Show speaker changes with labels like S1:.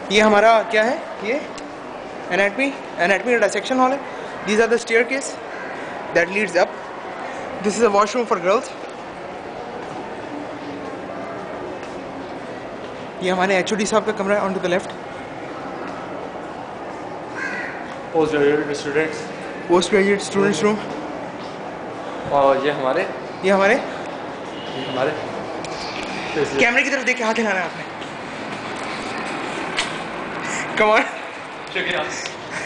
S1: ये हमारा क्या है, ये एनाटमी डिसेक्शन हॉल है. These are the staircase that leads up. This is a washroom for girls. ये हमारे HOD साहब का कमरा है on to the left.
S2: Post graduate
S1: students room.
S2: और ये हमारे
S1: कैमरे की तरफ देख के हाथ हिलाना है आपने. Come on.
S2: शुक्रिया.